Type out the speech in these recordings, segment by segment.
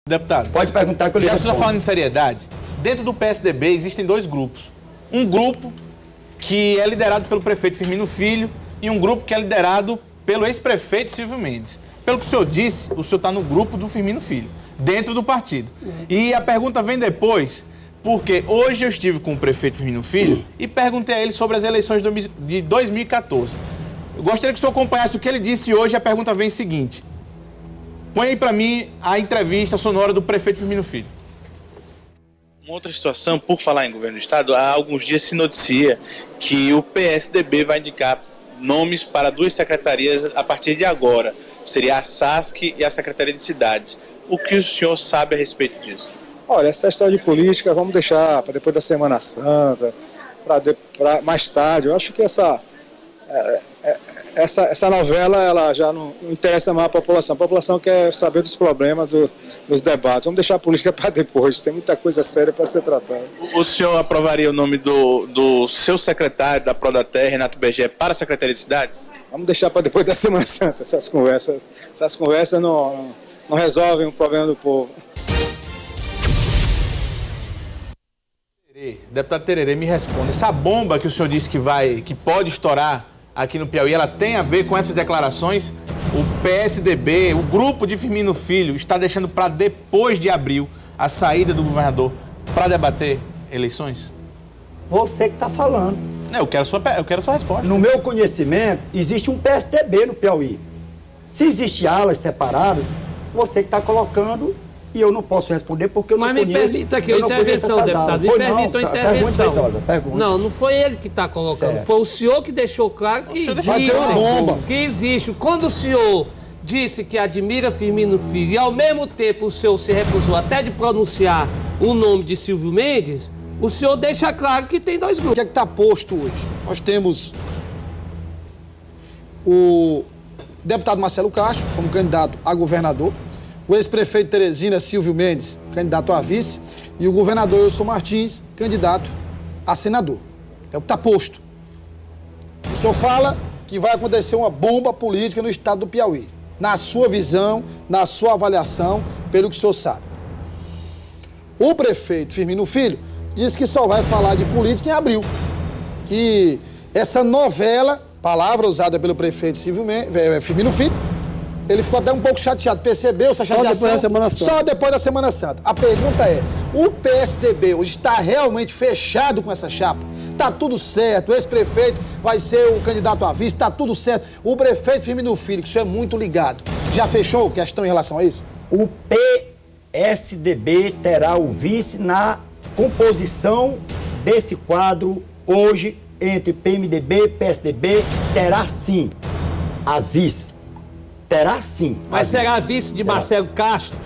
Deputado, pode perguntar que eu lhe respondo. Já que você está falando de seriedade, dentro do PSDB existem dois grupos. Um grupo que é liderado pelo prefeito Firmino Filho e um grupo que é liderado pelo ex-prefeito Silvio Mendes. Pelo que o senhor disse, o senhor está no grupo do Firmino Filho, dentro do partido. E a pergunta vem depois, porque hoje eu estive com o prefeito Firmino Filho e perguntei a ele sobre as eleições de 2014. Eu gostaria que o senhor acompanhasse o que ele disse hoje. A pergunta vem seguinte. Põe aí para mim a entrevista sonora do prefeito Firmino Filho. Uma outra situação, por falar em governo do estado, há alguns dias se noticia que o PSDB vai indicar nomes para duas secretarias a partir de agora. Seria a SASC e a Secretaria de Cidades. O que o senhor sabe a respeito disso? Olha, essa história de política vamos deixar para depois da Semana Santa, para mais tarde. Eu acho que essa novela ela já não interessa mais a população. A população quer saber dos problemas, dos debates. Vamos deixar a política para depois. Tem muita coisa séria para ser tratada. O senhor aprovaria o nome do seu secretário da Prodater, Renato Berger, para a Secretaria de Cidades? Vamos deixar para depois da Semana Santa. Essas conversas não resolvem o problema do povo. Deputado Tererê, me responda. Essa bomba que o senhor disse que pode estourar aqui no Piauí, ela tem a ver com essas declarações? O PSDB, o grupo de Firmino Filho, está deixando para depois de abril a saída do governador para debater eleições? Você que está falando. Não, eu quero sua resposta. No meu conhecimento, existe um PSDB no Piauí. Se existem alas separadas, você que está colocando, e eu não posso responder porque eu não conheço. Mas me permita aqui a intervenção, deputado. Me permita a intervenção. Pergunta. Não foi ele que está colocando. Certo. Foi o senhor que deixou claro que existe. Vai ter uma bomba. Que existe. Quando o senhor disse que admira Firmino Filho e ao mesmo tempo o senhor se recusou até de pronunciar o nome de Silvio Mendes, o senhor deixa claro que tem dois grupos. O que é que está posto hoje? Nós temos o deputado Marcelo Castro como candidato a governador, o ex-prefeito Teresina, Silvio Mendes, candidato a vice, e o governador Wilson Martins, candidato a senador. É o que está posto. O senhor fala que vai acontecer uma bomba política no estado do Piauí. Na sua visão, na sua avaliação, pelo que o senhor sabe. O prefeito Firmino Filho disse que só vai falar de política em abril. Que essa novela, palavra usada pelo prefeito Firmino Filho, ele ficou até um pouco chateado. Percebeu essa chateação? Só depois da Semana Santa. Só depois da Semana Santa. A pergunta é, o PSDB hoje está realmente fechado com essa chapa? Está tudo certo, o ex-prefeito vai ser o candidato a vice, está tudo certo. O prefeito Firmino Filho, que isso é muito ligado, já fechou questão em relação a isso? O PSDB terá o vice na composição desse quadro hoje entre PMDB e PSDB, terá sim a vice. Terá sim. Mas será vice de Marcelo Castro?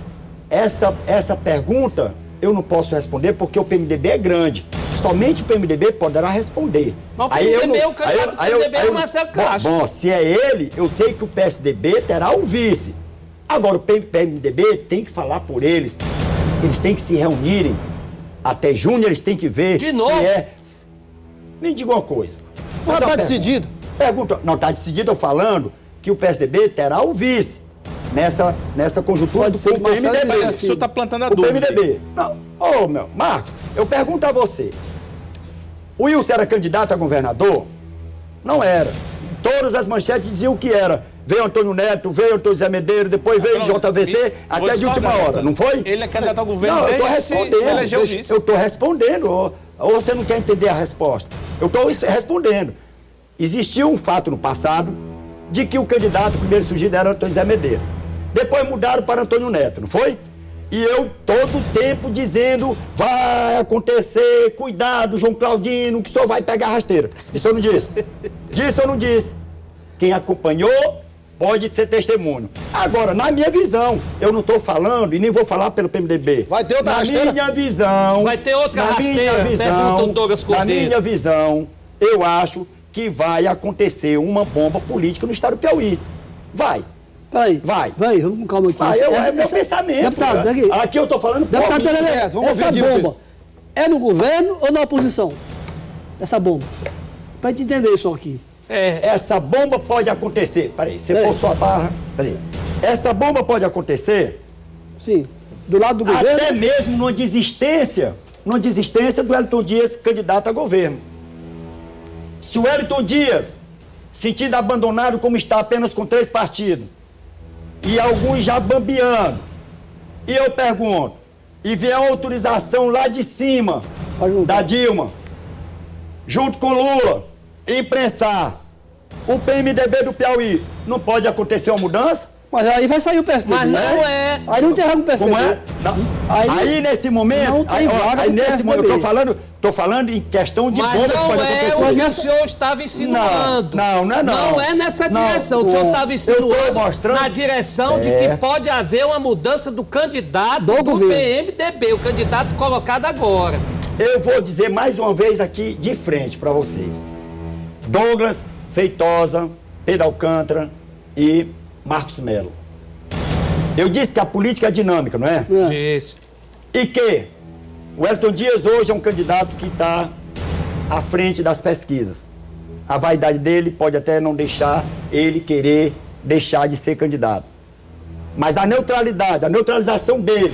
Essa pergunta eu não posso responder porque o PMDB é grande. Somente o PMDB poderá responder. Mas o PMDB, o candidato do PMDB é o Marcelo Castro. Bom, se é ele, eu sei que o PSDB terá o vice. Agora, o PMDB tem que falar por eles. Eles têm que se reunirem. Até junho eles têm que ver de novo. Se é... Me diga uma coisa. Não está decidido. Pergunta, não está decidido, eu falando que o PSDB terá o vice nessa conjuntura do PMDB. Mas o senhor está plantando a dúvida. O PMDB. Não. Meu, Marcos, eu pergunto a você. O Wilson era candidato a governador? Não era. Todas as manchetes diziam que era. Veio Antônio Neto, veio Antônio Zé Medeiros, depois veio JVC, até de última hora, não foi? Ele é candidato ao governo desde se elegeu vice. Eu estou respondendo, ou você não quer entender a resposta? Eu estou respondendo. Existiu um fato no passado de que o candidato primeiro surgido era Antônio Zé Medeiros. Depois mudaram para Antônio Neto, não foi? E eu todo o tempo dizendo, vai acontecer, cuidado, João Claudino, que o senhor vai pegar a rasteira. Isso eu não disse. Disso eu não disse. Quem acompanhou pode ser testemunho. Agora, na minha visão, eu não estou falando e nem vou falar pelo PMDB. Vai ter outra rasteira? Na minha visão... Vai ter outra rasteira, pergunta o Douglas Cordeiro. Na minha visão, eu acho que vai acontecer uma bomba política no estado do Piauí. Vai. Peraí. Vai, vamos com calma aqui. É meu pensamento. Deputado, aqui eu estou falando... Deputado, essa bomba é no governo ou na oposição? Essa bomba. Pra gente entender isso aqui. Essa bomba pode acontecer. Peraí, você forçou a barra. Peraí. Essa bomba pode acontecer Sim. do lado do governo. Até mesmo numa desistência do Wellington Dias, candidato a governo. Se o Wellington Dias, sentindo abandonado como está apenas com 3 partidos, e alguns já bambeando, e eu pergunto, e vier a autorização lá de cima, da Dilma, junto com Lula, imprensar o PMDB do Piauí, não pode acontecer uma mudança? Mas aí vai sair o PSDB. Mas não é. Aí não tem vaga no PSDB. Como é? Não. Aí nesse momento, não tem vaga no nesse momento, PSDB. eu tô falando em questão de Mas bomba que não pode é acontecer. o que o senhor estava insinuando. Não é não. Não é nessa Não, direção. O senhor estava insinuando eu tô mostrando... na direção de que pode haver uma mudança do candidato do PMDB, o candidato colocado agora. Eu vou dizer mais uma vez aqui de frente para vocês. Douglas, Feitosa, Pedro Alcântara e Marcos Melo. Eu disse que a política é dinâmica, não é? Disse. E que o Wellington Dias hoje é um candidato que está à frente das pesquisas. A vaidade dele pode até não deixar ele querer deixar de ser candidato. Mas a neutralidade, a neutralização dele,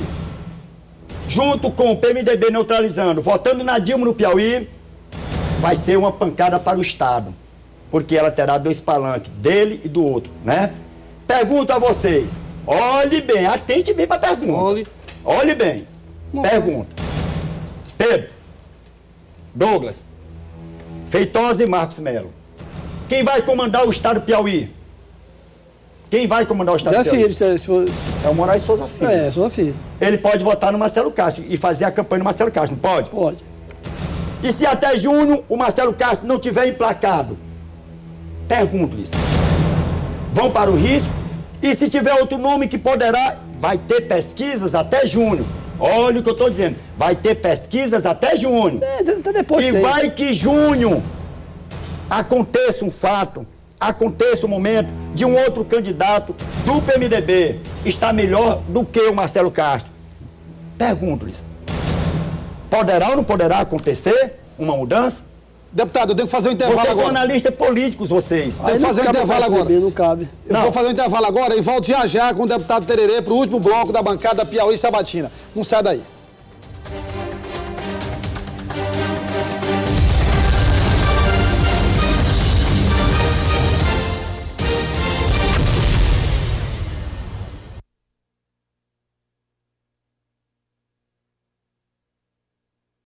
junto com o PMDB neutralizando, votando na Dilma no Piauí, vai ser uma pancada para o Estado. Porque ela terá 2 palanques, dele e do outro, né? Pergunto a vocês, olhe bem, atente bem para a pergunta. Olhe bem, pergunta. Pedro, Douglas, Feitosa e Marcos Melo. Quem vai comandar o Estado do Piauí? Quem vai comandar o Estado do Piauí? Zé Filho, É o Moraes Souza Filho. É, Souza Filho. Ele pode votar no Marcelo Castro e fazer a campanha do Marcelo Castro, não pode? Pode. E se até junho o Marcelo Castro não tiver emplacado? Pergunto isso. Vão para o risco? E se tiver outro nome que poderá, vai ter pesquisas até junho. Olha o que eu estou dizendo. Vai ter pesquisas até junho. Até depois. E vai que junho aconteça um fato, aconteça um momento de um outro candidato do PMDB está melhor do que o Marcelo Castro. Pergunto-lhes. Poderá ou não poderá acontecer uma mudança? Deputado, eu tenho que fazer um intervalo Vocês agora. são analistas políticos, vocês. Tenho que fazer um intervalo agora. Não cabe. Eu vou fazer um intervalo agora e volto já com o deputado Tererê para o último bloco da bancada Piauí Sabatina. Não sai daí.